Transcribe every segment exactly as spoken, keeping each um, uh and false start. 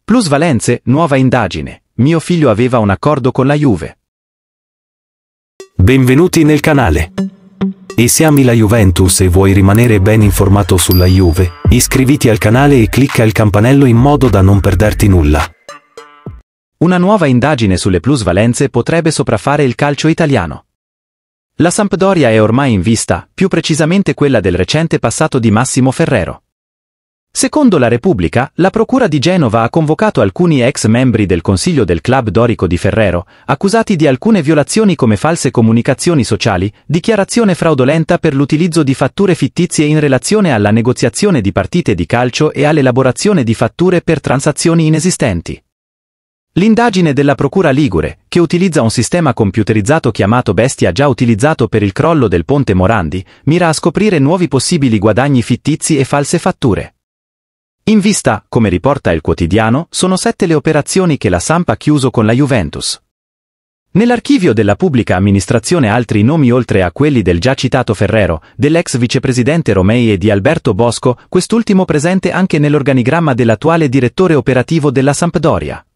Plusvalenze, nuova indagine. Mio figlio aveva un accordo con la Juve. Benvenuti nel canale. E se ami la Juventus e vuoi rimanere ben informato sulla Juve, iscriviti al canale e clicca il campanello in modo da non perderti nulla. Una nuova indagine sulle plusvalenze potrebbe sopraffare il calcio italiano. La Sampdoria è ormai in vista, più precisamente quella del recente passato di Massimo Ferrero. Secondo la Repubblica, la Procura di Genova ha convocato alcuni ex membri del Consiglio del Club Dorico di Ferrero, accusati di alcune violazioni come false comunicazioni sociali, dichiarazione fraudolenta per l'utilizzo di fatture fittizie in relazione alla negoziazione di partite di calcio e all'elaborazione di fatture per transazioni inesistenti. L'indagine della Procura Ligure, che utilizza un sistema computerizzato chiamato Bestia già utilizzato per il crollo del ponte Morandi, mira a scoprire nuovi possibili guadagni fittizi e false fatture. In vista, come riporta il quotidiano, sono sette le operazioni che la Samp ha chiuso con la Juventus. Nell'archivio della pubblica amministrazione altri nomi oltre a quelli del già citato Ferrero, dell'ex vicepresidente Romei e di Alberto Bosco, quest'ultimo presente anche nell'organigramma dell'attuale direttore operativo della Sampdoria.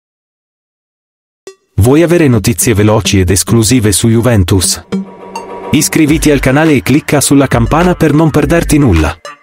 Vuoi avere notizie veloci ed esclusive su Juventus? Iscriviti al canale e clicca sulla campana per non perderti nulla.